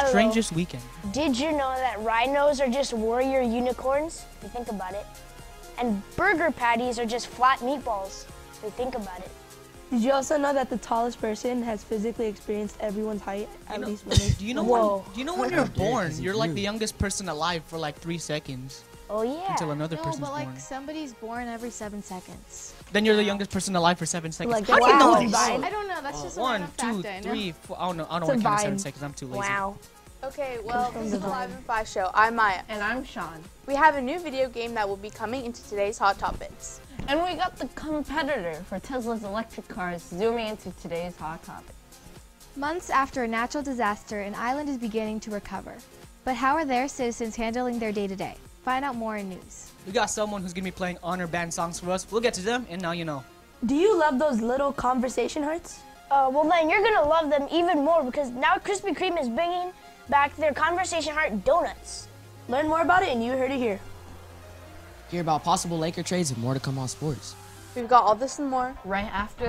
strangest weekend. Did you know that rhinos are just warrior unicorns? If you think about it. And burger patties are just flat meatballs. If you think about it. Did you also know that the tallest person has physically experienced everyone's height at least once? Do you know when you're born, you're like the youngest person alive for like 3 seconds. Oh yeah. Until another person's No, but like born. somebody's born every 7 seconds. Then you're the youngest person alive for 7 seconds. Like, How do you know wow. this? Vine. I don't know. That's just a 1, random 2, fact I know. 3, 4. I don't know. I don't It's a want to count 7 vine. seconds. I'm too lazy. Wow. Okay, well, from this the is the Live vine. and 5 show. I'm Maya. And I'm Sean. We have a new video game that will be coming into today's Hot Topics. And we got the competitor for Tesla's electric cars zooming into today's hot topic. Months after a natural disaster, an island is beginning to recover. But how are their citizens handling their day-to-day? Find out more in news. We got someone who's gonna be playing honor band songs for us. We'll get to them, and now you know. Do you love those little conversation hearts? Well then you're gonna love them even more because now Krispy Kreme is bringing back their Conversation Heart donuts. Learn more about it and you heard it here. Hear about possible Laker trades and more to come on sports. We've got all this and more. Right after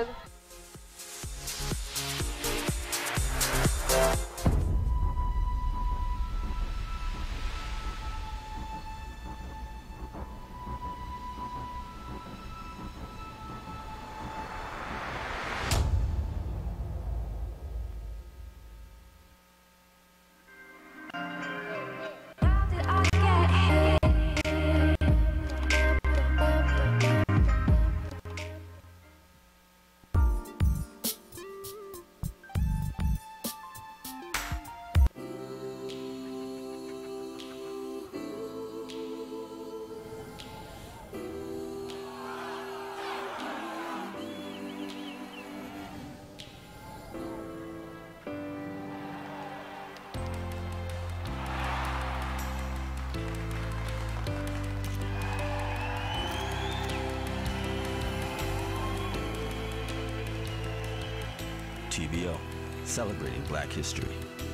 TVO, celebrating Black history.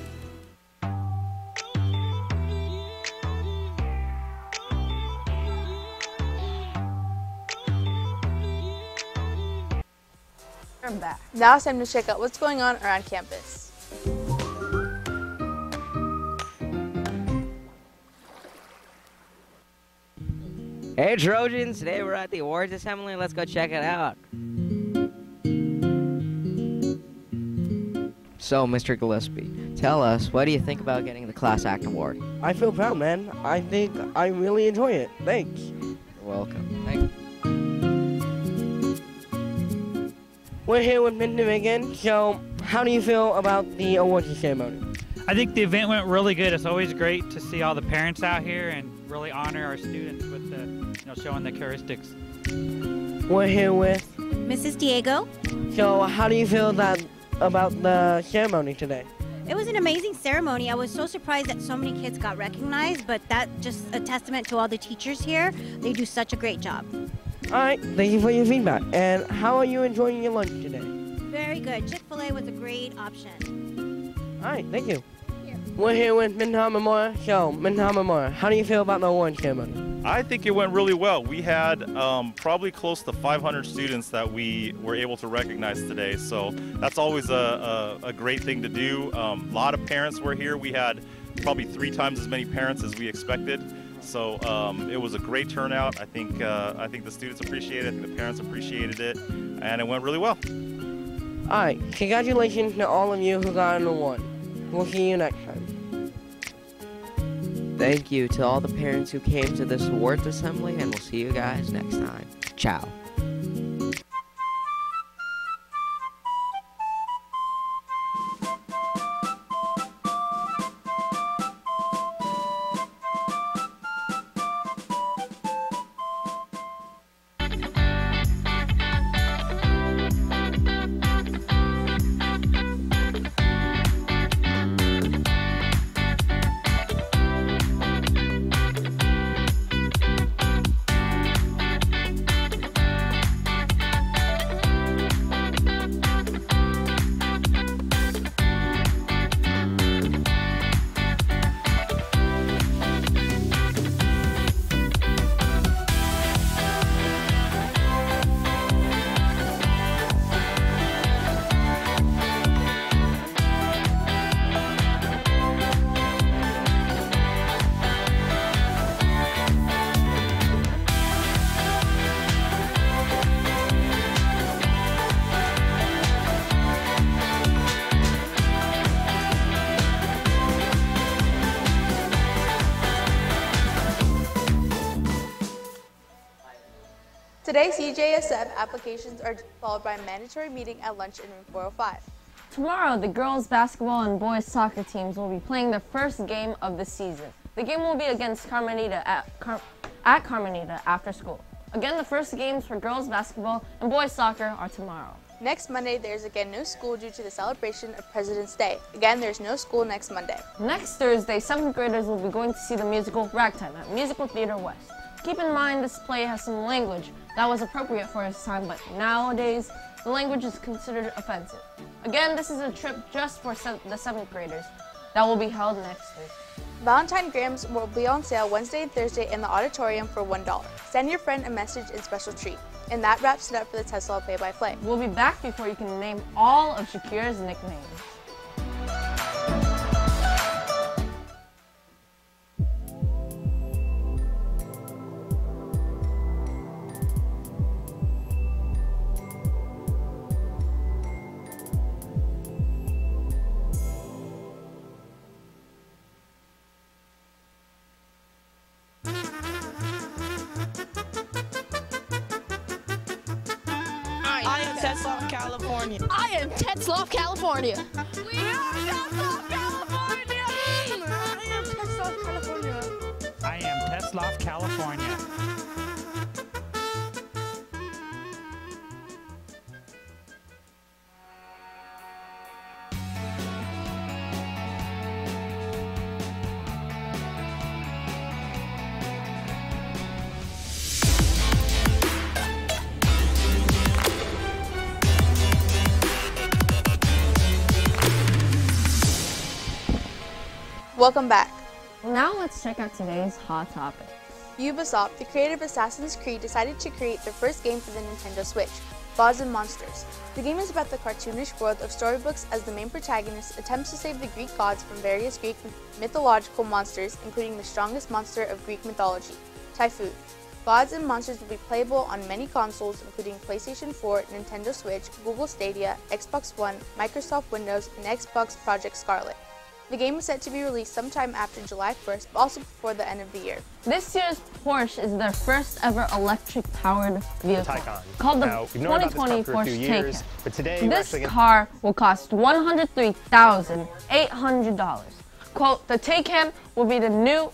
I'm back. Now it's time to check out what's going on around campus. Hey Trojans, today we're at the awards assembly. Let's go check it out. So, Mr. Gillespie, tell us, what do you think about getting the Class Act Award? I feel proud, man. I think I really enjoy it. Thanks. You're welcome. Thank you. We're here with Mid Dominican, so how do you feel about the awards ceremony? I think the event went really good. It's always great to see all the parents out here and really honor our students with the, showing the characteristics. We're here with Mrs. Diego. So how do you feel about the ceremony today? It was an amazing ceremony. I was so surprised that so many kids got recognized, but that's just a testament to all the teachers here. They do such a great job. All right, thank you for your feedback. And how are you enjoying your lunch today? Very good. Chick-fil-A was a great option. All right, thank you. We're here with Minha Memorial. So, Minha Memorial, how do you feel about the award ceremony? I think it went really well. We had probably close to 500 students that we were able to recognize today, so that's always a great thing to do. A lot of parents were here. We had probably 3 times as many parents as we expected, so it was a great turnout. I think the students appreciated it, I think the parents appreciated it, and it went really well. All right, congratulations to all of you who got an award. We'll see you next time. Thank you to all the parents who came to this awards assembly, and we'll see you guys next time. Ciao. Today, CJSF applications are followed by a mandatory meeting at lunch in room 405. Tomorrow, the girls' basketball and boys' soccer teams will be playing their first game of the season. The game will be against Carmenita at Carmenita after school. Again, the first games for girls' basketball and boys' soccer are tomorrow. Next Monday, there's again no school due to the celebration of President's Day. Again, there's no school next Monday. Next Thursday, 7th graders will be going to see the musical Ragtime at Musical Theater West. Keep in mind this play has some language that was appropriate for its time, but nowadays, the language is considered offensive. Again, this is a trip just for the 7th graders that will be held next Thursday. Valentine Grams will be on sale Wednesday and Thursday in the auditorium for $1. Send your friend a message and special treat. And that wraps it up for the TESOL Play-by-Play. We'll be back before you can name all of Shakira's nicknames. I am Tetzloff, California. I am Tetzloff, California. We are Tetzloff, California. I am Tetzloff, California. Welcome back. Now let's check out today's hot topic. Ubisoft, the creator of Assassin's Creed, decided to create their first game for the Nintendo Switch, Gods and Monsters. The game is about the cartoonish world of storybooks as the main protagonist attempts to save the Greek gods from various Greek mythological monsters, including the strongest monster of Greek mythology, Typhoon. Gods and Monsters will be playable on many consoles, including PlayStation 4, Nintendo Switch, Google Stadia, Xbox One, Microsoft Windows, and Xbox Project Scarlet. The game is set to be released sometime after July 1st, but also before the end of the year. This year's Porsche is their first ever electric-powered vehicle, Taycan. called the Now, we've known about 2020 this car for a few Porsche years, Taycan. but today This car will cost $103,800. Quote, the Taycan will be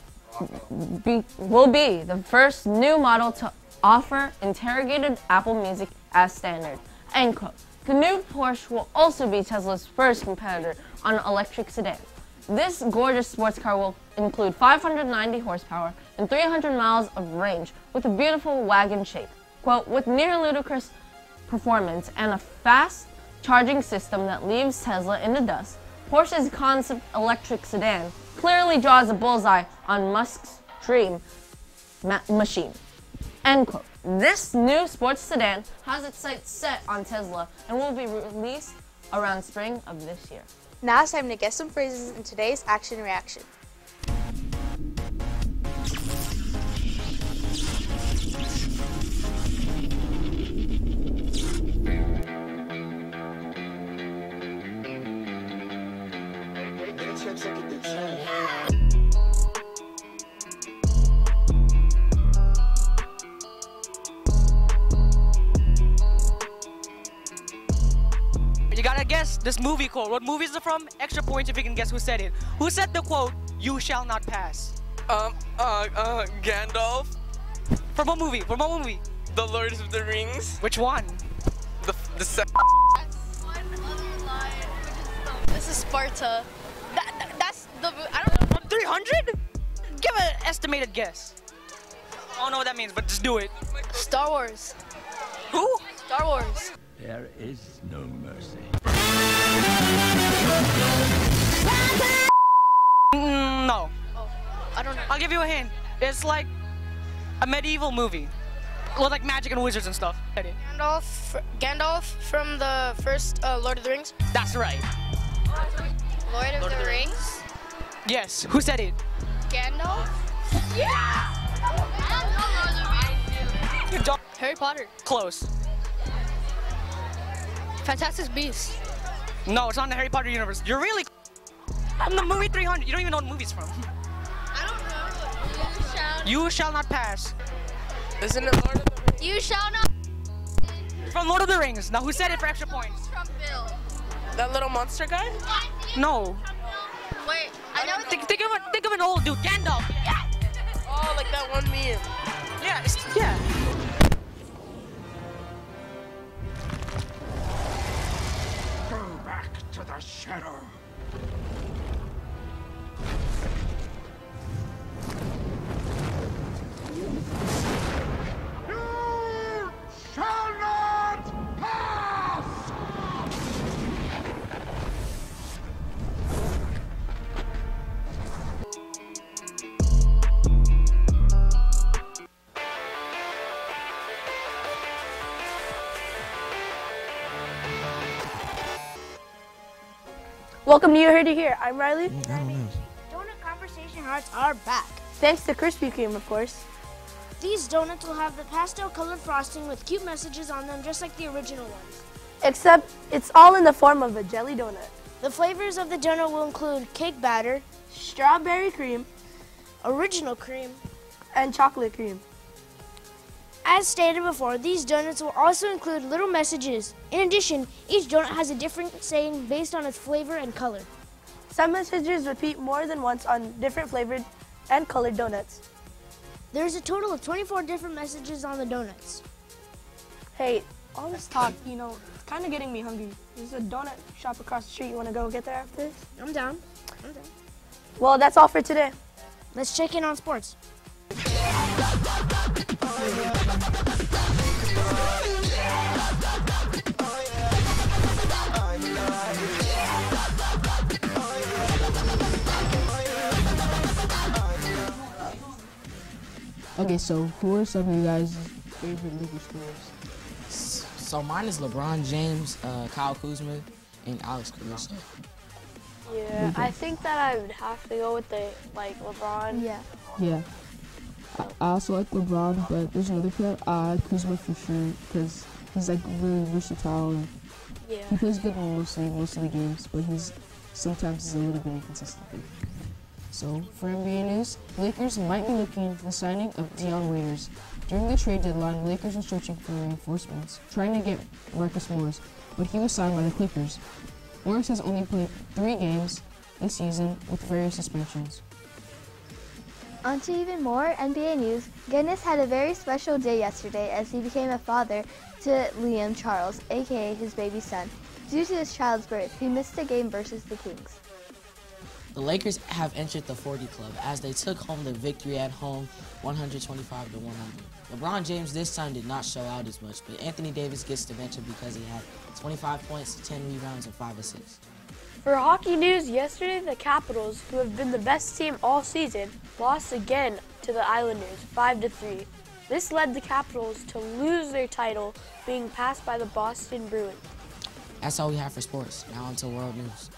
the first new model to offer interrogated Apple Music as standard. End quote. The new Porsche will also be Tesla's first competitor on an electric sedan. This gorgeous sports car will include 590 horsepower and 300 miles of range with a beautiful wagon shape. Quote, with near ludicrous performance and a fast charging system that leaves Tesla in the dust, Porsche's concept electric sedan clearly draws a bullseye on Musk's dream machine. End quote. This new sports sedan has its sights set on Tesla and will be released around spring of this year. Now it's time to guess some phrases in today's Action Reaction. You gotta guess this movie quote. What movie is it from? Extra points if you can guess who said it. Who said the quote, "You shall not pass"? Gandalf. From what movie? From what movie? The Lord of the Rings. Which one? The second. This is Sparta. That's the. I don't know. 300? Give an estimated guess. I don't know what that means, but just do it. Star Wars. Who? Star Wars. There is no mercy. No. Oh, I don't know. I'll give you a hint. It's like a medieval movie with like magic and wizards and stuff. Gandalf from the first Lord of the Rings. That's right. Lord of the Rings. Yes. Who said it? Gandalf. Yeah. Harry Potter. Close. Fantastic Beasts. No, it's not in the Harry Potter universe. You're really from the movie 300. You don't even know what the movie's from. I don't know. You shall not pass. Isn't it Lord of the Rings? You shall not From Lord of the Rings. Now, who said it for extra points? From Bill. That little monster guy? No. Wait, I know. Think of an old dude. Gandalf. Yeah. Oh, like that one meme. Yeah. Yeah. Go back to the shadow. You shall not pass! Welcome to You Heard It Here. I'm Riley. Donut conversation hearts are back. Thanks to Krispy Kreme, of course. These donuts will have the pastel-colored frosting with cute messages on them, just like the original ones. Except it's all in the form of a jelly donut. The flavors of the donut will include cake batter, Strawberry cream, original cream, and chocolate cream. As stated before, these donuts will also include little messages. In addition, each donut has a different saying based on its flavor and color. Some messages repeat more than once on different flavored and colored donuts. There's a total of 24 different messages on the donuts. Hey, all this talk, it's kind of getting me hungry. There's a donut shop across the street. You want to go get there after this? I'm down. Well, that's all for today. Let's check in on sports. Okay, so who are some of you guys' favorite Lakers players? So mine is LeBron James, Kyle Kuzma, and Alex Caruso. Yeah, I think that I would have to go with LeBron. Yeah. Yeah. I also like LeBron, but there's another player, Kuzma for sure, because he's really versatile and he plays good in most of the games, but sometimes he's a little bit inconsistent. So, for NBA news, the Lakers might be looking into the signing of Dion Waiters. During the trade deadline, the Lakers were searching for reinforcements, trying to get Marcus Morris, but he was signed by the Clippers. Morris has only played 3 games this season with various suspensions. On to even more NBA news. Guinness had a very special day yesterday as he became a father to Liam Charles, aka his baby son. Due to his child's birth, he missed the game versus the Kings. The Lakers have entered the 40 club as they took home the victory at home 125-100. LeBron James this time did not show out as much, but Anthony Davis gets to mention because he had 25 points, 10 rebounds, and 5 assists. For hockey news, yesterday the Capitals, who have been the best team all season, lost again to the Islanders 5-3. This led the Capitals to lose their title, being passed by the Boston Bruins. That's all we have for sports. Now on to world news.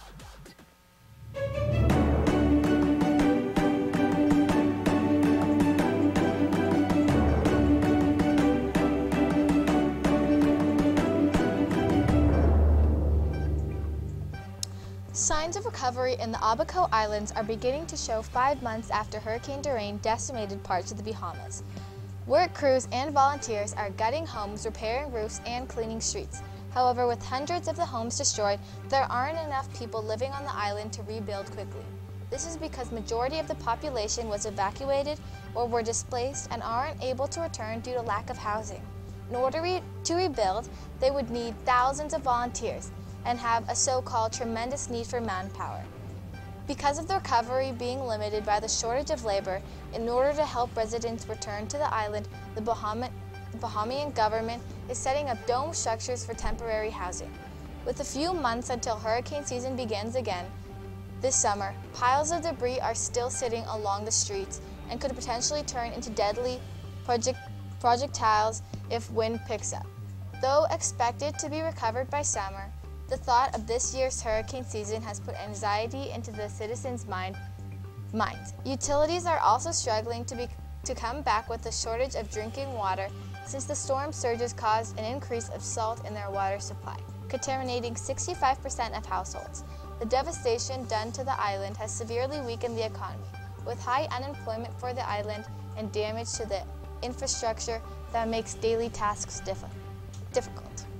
Signs of recovery in the Abaco Islands are beginning to show 5 months after Hurricane Dorian decimated parts of the Bahamas. Work crews and volunteers are gutting homes, repairing roofs, and cleaning streets. However, with hundreds of the homes destroyed, there aren't enough people living on the island to rebuild quickly. This is because majority of the population was evacuated or were displaced and aren't able to return due to lack of housing. In order to rebuild, they would need thousands of volunteers and have a so-called tremendous need for manpower. Because of the recovery being limited by the shortage of labor, in order to help residents return to the island, the Bahamian government is setting up dome structures for temporary housing. With a few months until hurricane season begins again this summer, piles of debris are still sitting along the streets and could potentially turn into deadly projectiles if wind picks up. Though expected to be recovered by summer, the thought of this year's hurricane season has put anxiety into the citizens' minds. Utilities are also struggling to come back with a shortage of drinking water since the storm surges caused an increase of salt in their water supply, contaminating 65% of households. The devastation done to the island has severely weakened the economy, with high unemployment for the island and damage to the infrastructure that makes daily tasks difficult.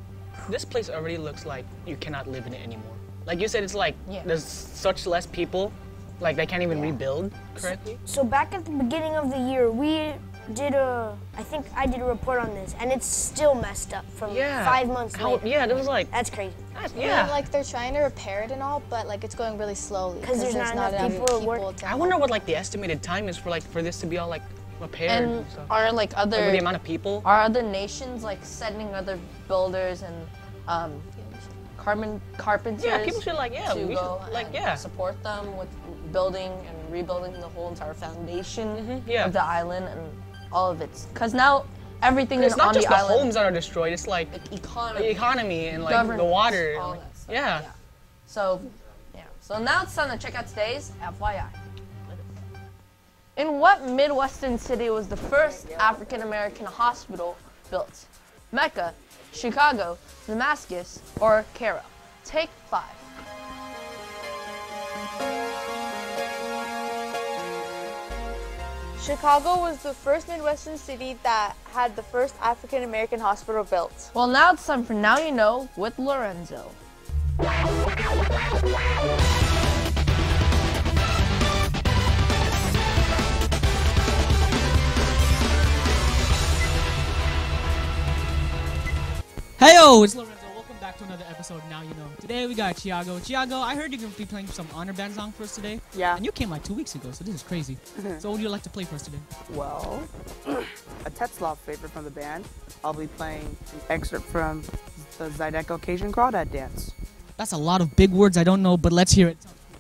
this place already looks like you cannot live in it anymore. Like you said, it's like there's such less people, like they can't even rebuild correctly. So back at the beginning of the year, we did I think I did a report on this, and it's still messed up from 5 months later. Yeah, it was like... That's crazy. Yeah. Like they're trying to repair it and all, but like it's going really slowly. Because there's not enough people I wonder what like the estimated time is for this to be all like repaired and stuff. Are like other... Like, the amount of people? Are other nations like sending other builders and carpenters people should like, to we go should, like, and support them with building and rebuilding the whole entire foundation of the island and all of it. Because now everything is it's not on just the the island. homes that are destroyed, it's like economy. the economy and like Governance, the water. all Like, that stuff. yeah. So, So now it's time to check out today's FYI. In what Midwestern city was the first African-American hospital built? Mecca, Chicago, Damascus, or Cairo? Take 5. Chicago was the first Midwestern city that had the first African American hospital built. Well, now it's time for Now You Know with Lorenzo. Heyo, it's Lorenzo. Welcome back to another episode of Now You Know. Today we got Thiago. Thiago, I heard you're going to be playing some honor band song for us today. Yeah. And you came like 2 weeks ago, so this is crazy. So what would you like to play for us today? Well, a Tetzlaff favorite from the band. I'll be playing an excerpt from the Zydeco Cajun Crawdad Dance. That's a lot of big words I don't know, but let's hear it.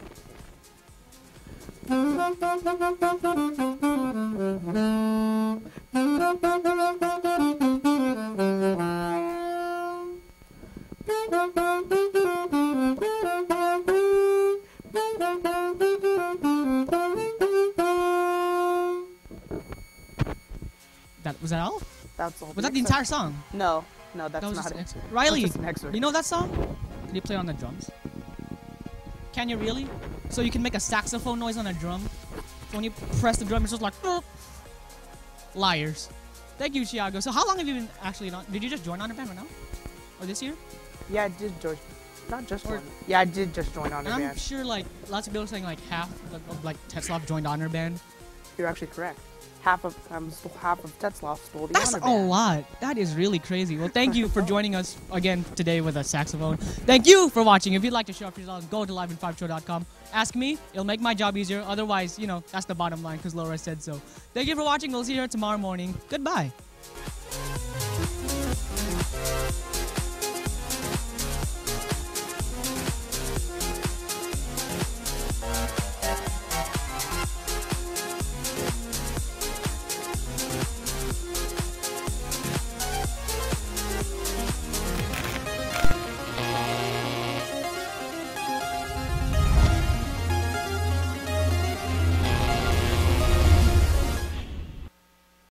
Was that all? That's all. Was that the entire song? No, that's that was not just an it. excerpt. Riley, That's just an excerpt. you know that song? Can you play on the drums? Can you really? So you can make a saxophone noise on a drum. So when you press the drum, it's just like, "Boop." Liars. Thank you, Thiago. So how long have you been actually on? Did you just join Honor Band right now? Or this year? Yeah, I did join. Not just one. Yeah, I did just join Honor And I'm Band. sure like lots of people are saying like half of like Tetzlaff joined Honor Band. You're actually correct. Half of Tetzlaff stole the That's Honor a Band. lot. That is really crazy. Well, thank you for joining us again today with a saxophone. Thank you for watching. If you'd like to show up your results, go to livein5show.com. Ask me. It'll make my job easier. Otherwise, you know, that's the bottom line because Laura said so. Thank you for watching. We'll see you here tomorrow morning. Goodbye.